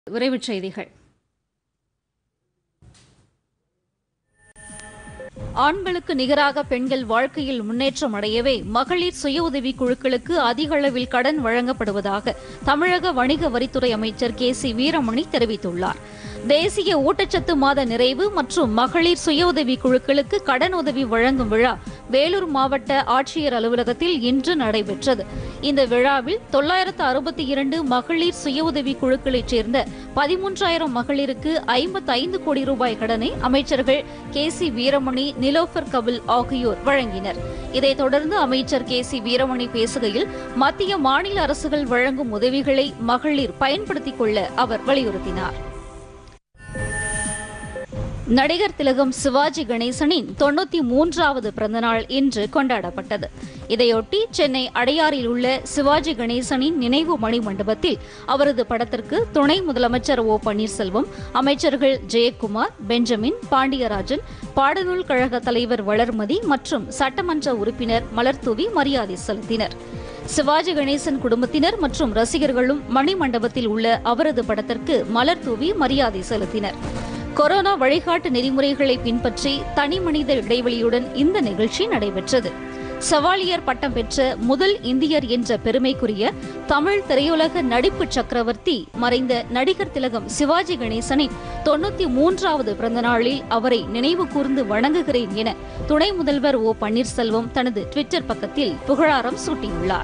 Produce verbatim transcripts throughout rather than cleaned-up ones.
விரைவுச் செய்திகள். ஆண்களுக்கு நிகராக பெண்கள் வாழ்க்கையில் முன்னேற்றம் அடையவே மகளிர் சுய உதவி குழுக்களுக்கு அதிக அளவில் கடன் வழங்கப்படுவதாக தமிழக வணிக வரித்துறை அமைச்சர் கே சி வீரமணி தெரிவித்துள்ளார். தேசிய ஊட்டச்சத்து மாத நிறைவு மற்றும் மகளிர் சுய உதவி குழுக்களுக்கு கடன் உதவி வழங்கும் விழா வேலூர் மாவட்ட ஆட்சியர் அலுவலகத்தில் இன்று நடைபெற்றது. இந்த விழாவில் தொள்ளாயிரத்து அறுபத்தி இரண்டு மகளிர் சுய உதவி குழுக்களைச் சேர்ந்த பதிமூன்றாயிரம் மகளிருக்கு ஐம்பத்தி ஐந்து கோடி ரூபாய் கடனை அமைச்சர்கள் கே சி வீரமணி, நிலோஃபர் கபில் ஆகியோர் வழங்கினர். இதைத் தொடர்ந்து அமைச்சர் கே சி வீரமணி பேசுகையில், மத்திய மாநில அரசுகள் வழங்கும் உதவிகளை மகளிர் பயன்படுத்திக் கொள்ள அவர் வலியுறுத்தினார். நடிகர் திலகம் சிவாஜி கணேசனின் தொன்னூத்தி மூன்றாவது பிறந்தநாள் இன்று கொண்டாடப்பட்டது. இதையொட்டி சென்னை அடையாறில் உள்ள சிவாஜி கணேசனின் நினைவு மணிமண்டபத்தில் அவரது படத்திற்கு துணை முதலமைச்சர் ஓ பன்னீர்செல்வம், அமைச்சர்கள் ஜெயக்குமார், பெஞ்சமின், பாண்டியராஜன், பாடநூல் கழக தலைவர் வளர்மதி மற்றும் சட்டமன்ற உறுப்பினர் மலர்தூவி மரியாதை செலுத்தினர். சிவாஜி கணேசன் குடும்பத்தினர் மற்றும் ரசிகர்களும் மணிமண்டபத்தில் உள்ள அவரது படத்திற்கு மலர்தூவி மரியாதை செலுத்தினர். கொரோனா வழிகாட்டு நெறிமுறைகளை பின்பற்றி தனிமனித இடைவெளியுடன் இந்த நிகழ்ச்சி நடைபெற்றது. சவாலியர் பட்டம் பெற்ற முதல் இந்தியர் என்ற பெருமைக்குரிய தமிழ் திரையுலக நடிப்பு சக்கரவர்த்தி மறைந்த நடிகர் திலகம் சிவாஜி கணேசனின் தொன்னூத்தி மூன்றாவது பிறந்த நாளில் அவரை நினைவு கூர்ந்து வணங்குகிறேன் என துணை முதல்வர் ஓ பன்னீர்செல்வம் தனது டுவிட்டர் பக்கத்தில் புகழாரம் சூட்டியுள்ளார்.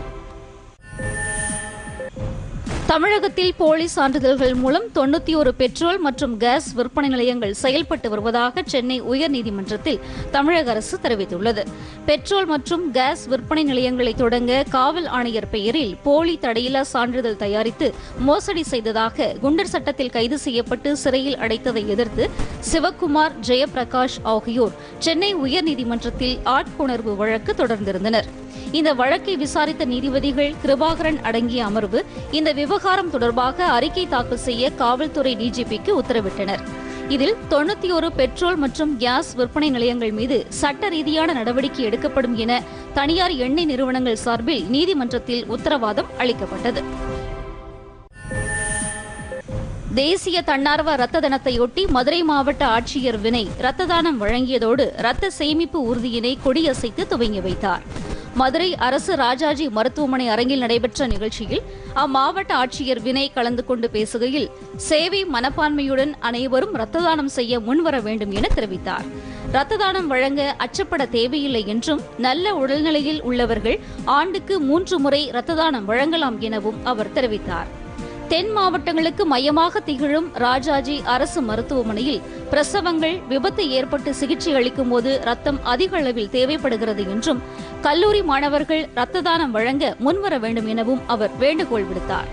தமிழகத்தில் போலி சான்றிதழ்கள் மூலம் தொன்னூத்தி ஒரு பெட்ரோல் மற்றும் கேஸ் விற்பனை நிலையங்கள் செயல்பட்டு வருவதாக சென்னை உயர்நீதிமன்றத்தில் தமிழக அரசு தெரிவித்துள்ளது. பெட்ரோல் மற்றும் கேஸ் விற்பனை நிலையங்களை தொடங்க காவல் ஆணையர் பெயரில் போலி தடையில்லா சான்றிதழ் தயாரித்து மோசடி செய்ததாக குண்டர் சட்டத்தில் கைது செய்யப்பட்டு சிறையில் அடைத்ததை எதிர்த்து சிவக்குமார், ஜெயபிரகாஷ் ஆகியோர் சென்னை உயர்நீதிமன்றத்தில் ஆட்கொணர்வு வழக்கு தொடர்ந்திருந்தனர். இந்த வழக்கை விசாரித்த நீதிபதிகள் கிருபாகரன் அடங்கிய அமர்வு இந்த விவகாரம் தொடர்பாக அறிக்கை தாக்கல் செய்ய காவல்துறை டிஜிபிக்கு உத்தரவிட்டனர். இதில் தொன்னூத்தி ஒரு பெட்ரோல் மற்றும் கேஸ் விற்பனை நிலையங்கள் மீது சட்ட ரீதியான நடவடிக்கை எடுக்கப்படும் என தனியார் எண்ணெய் நிறுவனங்கள் சார்பில் நீதிமன்றத்தில் உத்தரவாதம் அளிக்கப்பட்டது. தேசிய தன்னார்வ ரத்த தினத்தையொட்டி மதுரை மாவட்ட ஆட்சியர் வினய் ரத்த தானம் வழங்கியதோடு ரத்த சேமிப்பு ஊர்தியினை கொடியசைத்து துவங்கி வைத்தார். மதுரை அரசு ராஜாஜி மருத்துவமனை அரங்கில் நடைபெற்ற நிகழ்ச்சியில் அம்மாவட்ட ஆட்சியர் வினய் கலந்து கொண்டு பேசுகையில், சேவை மனப்பான்மையுடன் அனைவரும் ரத்த தானம் செய்ய முன்வர வேண்டும் என தெரிவித்தார். ரத்த தானம் வழங்க அச்சப்பட தேவையில்லை என்றும், நல்ல உடல்நிலையில் உள்ளவர்கள் ஆண்டுக்கு மூன்று முறை ரத்த தானம் வழங்கலாம் எனவும் அவர் தெரிவித்தார். தென் மாவட்டங்களுக்கு மையமாக திகழும் ராஜாஜி அரசு மருத்துவமனையில் பிரசவங்கள், விபத்து ஏற்பட்டு சிகிச்சை அளிக்கும் போது ரத்தம் அதிக அளவில் தேவைப்படுகிறது என்றும், கல்லூரி மாணவர்கள் ரத்த தானம் வழங்க முன்வர வேண்டும் எனவும் அவர் வேண்டுகோள் விடுத்தார்.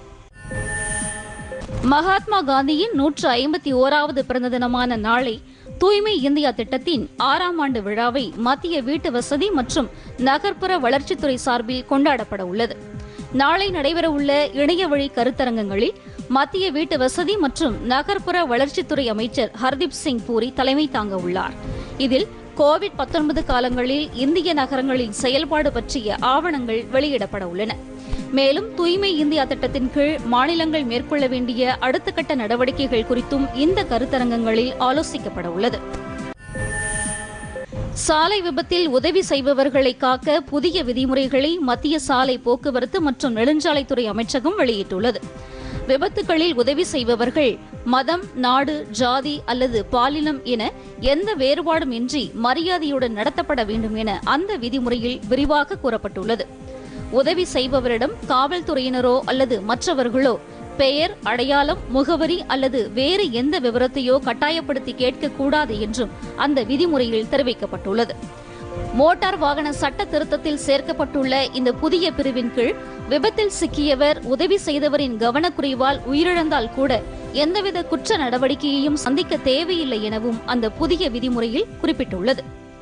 மகாத்மா காந்தியின் நூற்று ஐம்பத்தி ஓராவது பிறந்த தினமான நாளை தூய்மை இந்தியா திட்டத்தின் ஆறாம் ஆண்டு விழாவை மத்திய வீட்டு வசதி மற்றும் நகர்ப்புற வளர்ச்சித்துறை சார்பில் கொண்டாடப்பட உள்ளது. நாளை நடைபெறவுள்ள இணையவழி கருத்தரங்கங்களில் மத்திய வீட்டு வசதி மற்றும் நகர்ப்புற வளர்ச்சித்துறை அமைச்சர் ஹர்தீப் சிங் பூரி தலைமை தாங்க உள்ளார். இதில் கோவிட் பத்தொன்பது காலங்களில் இந்திய நகரங்களின் செயல்பாடு பற்றிய ஆவணங்கள் வெளியிடப்பட உள்ளன. மேலும் தூய்மை இந்தியா திட்டத்தின் கீழ் மாநிலங்கள் மேற்கொள்ள வேண்டிய அடுத்த கட்ட நடவடிக்கைகள் குறித்தும் இந்த கருத்தரங்கங்களில் ஆலோசிக்கப்பட உள்ளது. சாலை விபத்தில் உதவி செய்பவர்களை காக்க புதிய விதிமுறைகளை மத்திய சாலை போக்குவரத்து மற்றும் நெடுஞ்சாலைத்துறை அமைச்சகம் வெளியிட்டுள்ளது. விபத்துகளில் உதவி செய்பவர்கள் மதம், நாடு, ஜாதி அல்லது பாலினம் என எந்த வேறுபாடும் இன்றி மரியாதையுடன் நடத்தப்பட வேண்டும் என அந்த விதிமுறையில் விரிவாக கூறப்பட்டுள்ளது. உதவி செய்பவரிடம் காவல்துறையினரோ அல்லது மற்றவர்களோ பெயர், அடையாளம், முகவரி அல்லது வேறு எந்த விவரத்தையோ கட்டாயப்படுத்தி கேட்கக்கூடாது என்றும் அந்த விதிமுறையில் தெரிவிக்கப்பட்டுள்ளது. மோட்டார் வாகன சட்ட திருத்தத்தில் சேர்க்கப்பட்டுள்ள இந்த புதிய பிரிவின் கீழ் விபத்தில் சிக்கியவர் உதவி செய்தவரின் கவனக்குறைவால் உயிரிழந்தால் கூட எந்தவித குற்ற நடவடிக்கையையும் சந்திக்க தேவையில்லை எனவும் அந்த புதிய விதிமுறையில் குறிப்பிட்டுள்ளது.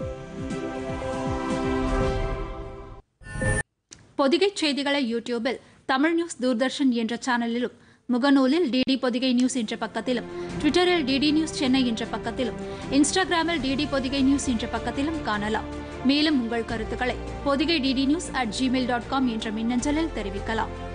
பொதிகை செய்திகளை யூடியூபில் தமிழ் நியூஸ் தூர்தர்ஷன் என்ற சேனலிலும், முகநூலில் டிடி பொதிகை நியூஸ் என்ற பக்கத்திலும், ட்விட்டரில் டிடி நியூஸ் சென்னை என்ற பக்கத்திலும், இன்ஸ்டாகிராமில் டிடி பொதிகை நியூஸ் என்ற பக்கத்திலும் காணலாம். மேலும் உங்கள் கருத்துக்களை Podhigai DD news at Gmail dot com என்ற மின்னஞ்சலில் தெரிவிக்கலாம்.